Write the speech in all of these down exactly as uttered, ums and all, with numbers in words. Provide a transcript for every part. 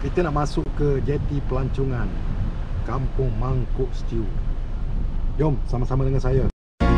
Kita nak masuk ke jeti pelancongan Kampung Mangkuk Stew. Jom sama-sama dengan saya.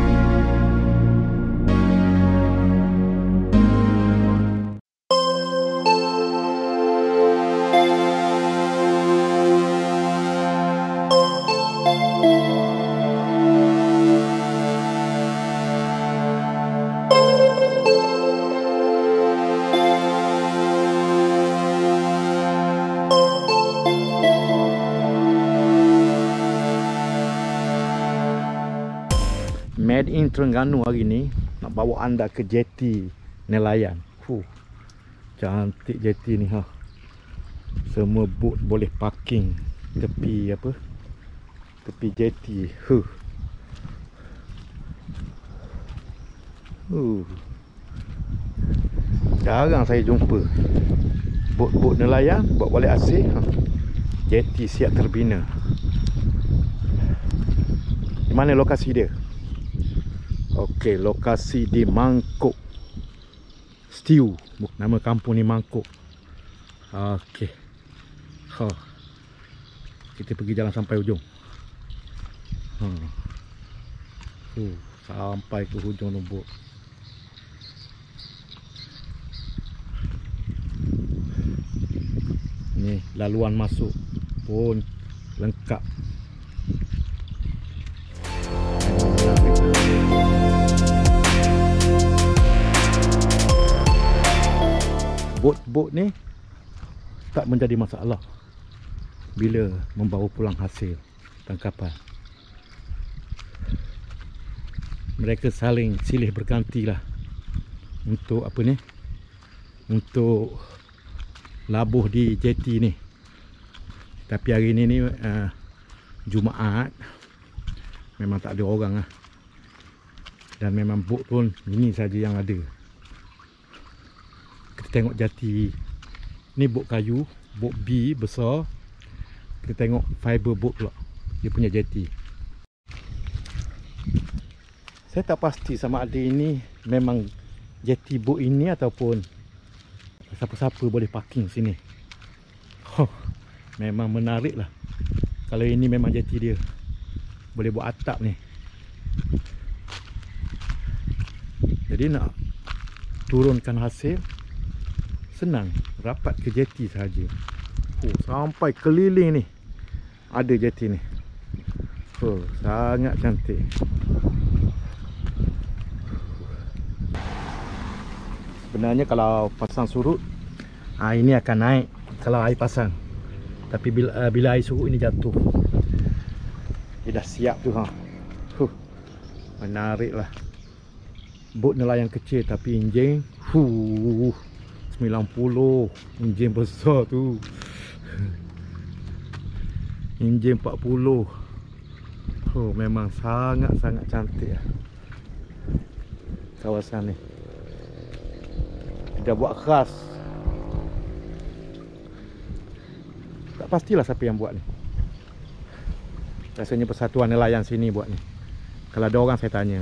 Made in Terengganu hari ni nak bawa anda ke jeti nelayan. Fuh, cantik jeti ni ha. Semua boat boleh parking tepi apa? Tepi jeti. Huh. Uh. Jarang saya jumpa boat-boat nelayan buat balik asing. Ha. Jeti siap terbina. Di mana lokasi dia? Okey, lokasi di Mangkuk Stew. Nama kampung ni Mangkuk. Okey. Ha. Kita pergi jalan sampai hujung. Ha. Uh, sampai ke hujung nombor. Ni laluan masuk pun lengkap. Bot-bot ni tak menjadi masalah bila membawa pulang hasil tangkapan. Mereka saling silih bergantilah untuk apa ni? Untuk labuh di jeti ni. Tapi hari ni ni uh, Jumaat, memang tak ada orang lah. Dan memang bot pun ini saja yang ada. Kita tengok jati ni, bot kayu, bot B besar. Kita tengok fiber boat pula, dia punya jeti. Saya tak pasti sama ada ini memang jeti bot ini ataupun siapa-siapa boleh parking sini. Oh, memang menarik lah. Kalau ini memang jeti dia, boleh buat atap ni. Jadi nak turunkan hasil senang, rapat ke jeti sahaja. Oh, sampai keliling ni ada jeti ni. Oh, sangat cantik. Sebenarnya kalau pasang surut, ah, ini akan naik kalau air pasang. Tapi bila, uh, bila air surut ini jatuh, dia dah siap tu ha. Huh, menarik lah. Bot nelayan kecil tapi enjin huh, sembilan puluh. Enjin besar tu. Enjin empat puluh. Oh, memang sangat-sangat cantik lah kawasan ni. Dia buat khas. Tak pastilah siapa yang buat ni. Rasanya persatuan nelayan sini buat ni. Kalau ada orang saya tanya.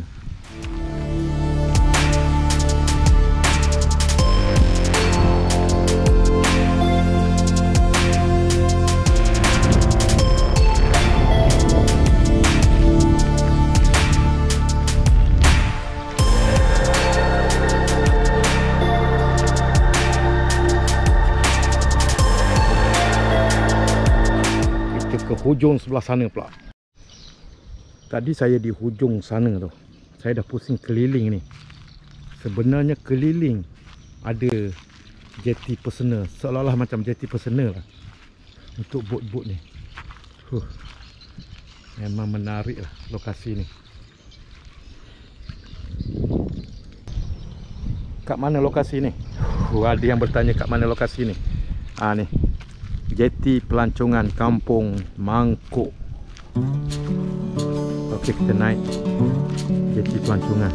Ke hujung sebelah sana pula. Tadi saya di hujung sana tu, saya dah pusing keliling ni. Sebenarnya keliling ada jeti personal, seolah-olah macam jeti personal lah untuk bot-bot ni. Huh. Memang menarik lah lokasi ni. Kat mana lokasi ni? Huh, ada yang bertanya kat mana lokasi ni. Ah ni, jeti pelancongan Kampung Mangkuk. Okey, kita naik jeti pelancongan.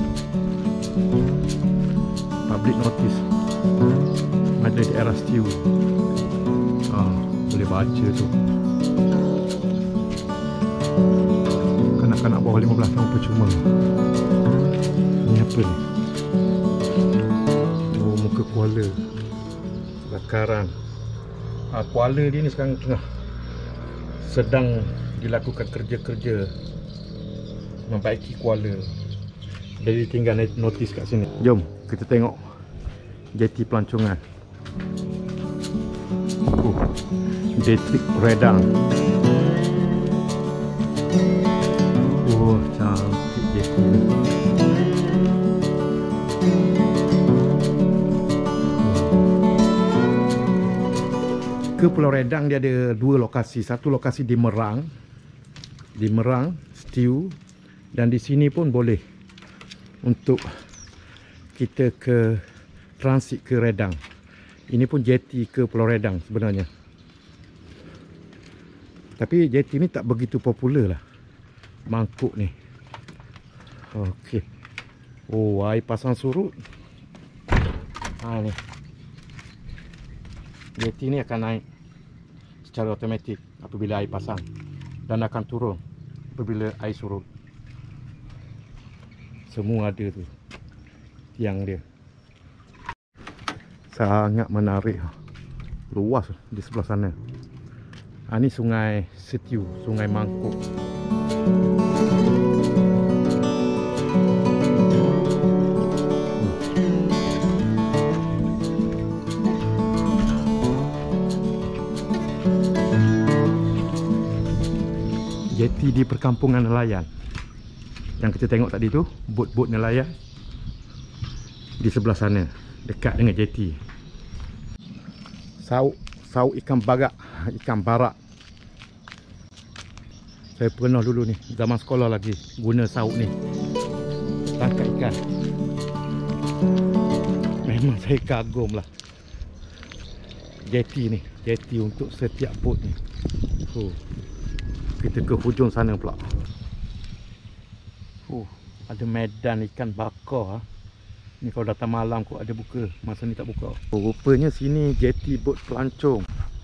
Public notice ada di daerah Stew. Ah, boleh baca tu. Kanak-kanak bawah lima belas tahun percuma. Ni apa ni? Oh, muka kuala bakaran. ha, Kuala dia ni sekarang tengah sedang dilakukan kerja-kerja membaiki kuala. Jadi tinggal notis kat sini. Jom kita tengok jeti pelancongan. uh, Jeti Redang. Oh, cantik jeti ni. Ke Pulau Redang dia ada dua lokasi. Satu lokasi di Merang, di Merang Stew, dan di sini pun boleh untuk kita ke transit ke Redang. Ini pun jeti ke Pulau Redang sebenarnya. Tapi jeti ni tak begitu popular lah, mangkuk ni. Okey. Oh, air pasang surut. Ha ni. Jeti ni akan naik secara automatik apabila air pasang, dan akan turun apabila air surut. Semua ada tu tiang dia. Sangat menarik. Luas di sebelah sana. Ha, ni Sungai Setiu, Sungai Mangkuk. Jeti di perkampungan nelayan yang kita tengok tadi tu, bot-bot nelayan di sebelah sana, dekat dengan jeti. Sauk, sauk ikan barak, ikan barak. Saya pernah dulu ni, zaman sekolah lagi, guna sauk ni tangkap ikan. Memang saya kagum lah jeti ni, jeti untuk setiap bot ni. Oh, kita ke hujung sana pula. Oh, ada medan ikan bakar. Ni kalau datang malam kok ada buka. Masa ni tak buka. Oh, rupanya sini jeti bot pelancong.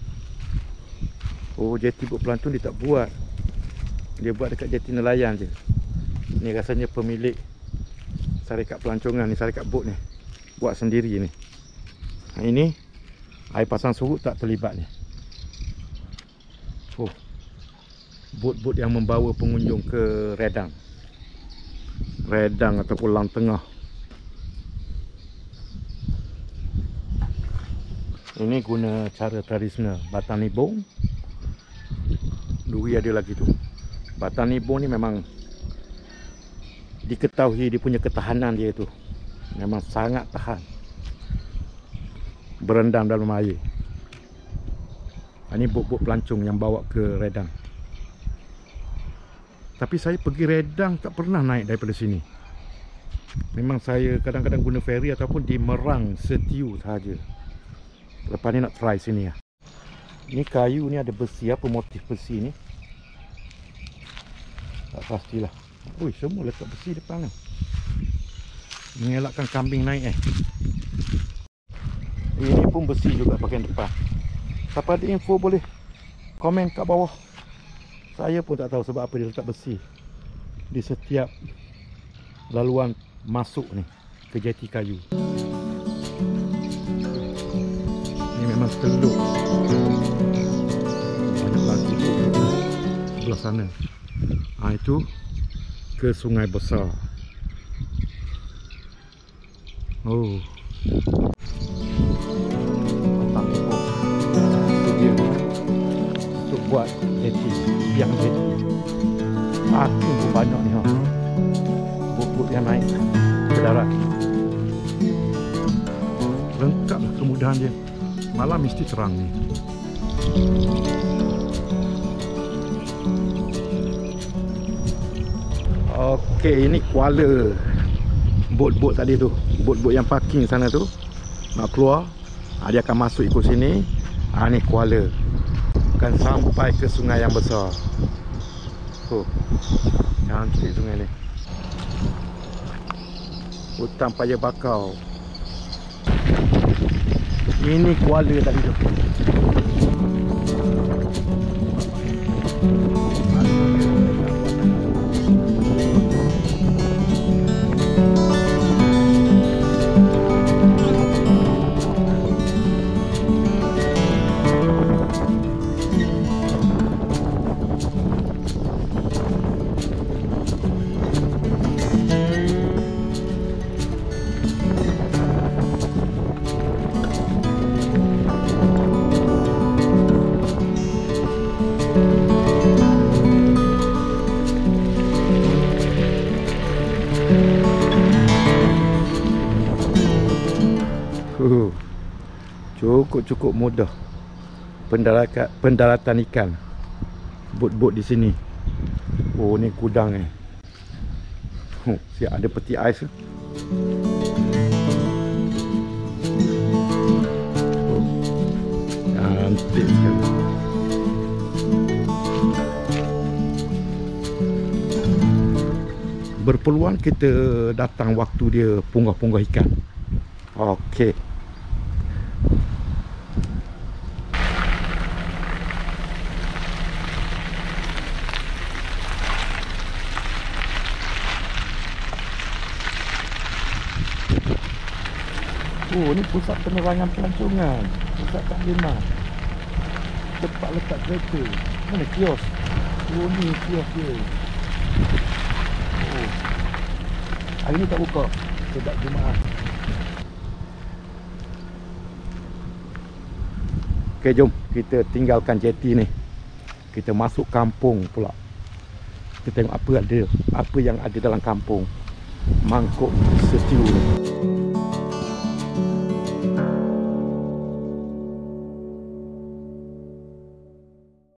Oh, jeti bot pelancong dia tak buat. Dia buat dekat jeti nelayan je. Ni rasanya pemilik syarikat pelancongan ni, syarikat bot ni buat sendiri ni. Ha, ini air pasang surut tak terlibat ni. Oh, bot-bot yang membawa pengunjung ke Redang. Redang ataupun Lang Tengah. Ini guna cara tradisional, batang nibung. Duri ada lagi tu. Batang nibung ni memang diketahui dia punya ketahanan dia tu. Memang sangat tahan berendam dalam air. Ini bot-bot pelancong yang bawa ke Redang. Tapi saya pergi Redang tak pernah naik daripada sini. Memang saya kadang-kadang guna feri ataupun di Merang Setiu sahaja. Lepas ni nak try sini ya. Ni kayu ni ada besi, apa motif besi ni? Tak pastilah. Ui, semua letak besi depan ni. Mengelakkan kambing naik eh. Ini pun besi juga bahagian depan. Siapa ada info boleh komen kat bawah. Saya pun tak tahu sebab apa dia letak besi di setiap laluan masuk ni ke jeti kayu. Ini memang teluk. Banyak lagi sebelah sana. Ha, itu ke sungai besar. Oh, petang itu dia untuk buat jeti, biang jeti. Makin pun banyak ni ha. Bot-bot yang naik ke darat. Lengkap lah kemudahan dia. Malam mesti terang ni. Okey, ini kuala bot-bot tadi tu. Bot-bot yang parking sana tu nak keluar, ha, dia akan masuk ikut sini. Ha, ni kuala. Akan sampai ke sungai yang besar. Oh, cantik sungai ni. Hutan paya bakau. Ini kuala tadi tu. cukup-cukup mudah pendaratan, pendaratan ikan. Bot-bot di sini. Oh, ni gudang ni. Oh, siap ada peti ais tu. Oh, cantik sekali. Berpeluang kita datang waktu dia punggah-punggah ikan. Okey. Oh, ni pusat penerangan pelancongan. Pusat taklimat. Tempat letak kereta. Mana kios? Oh, ni kios dia. Oh. Hari ni tak buka. Sebab Jumaat. Okey, jom kita tinggalkan jeti ni. Kita masuk kampung pula. Kita tengok apa ada, apa yang ada dalam kampung Mangkok Setiu ni.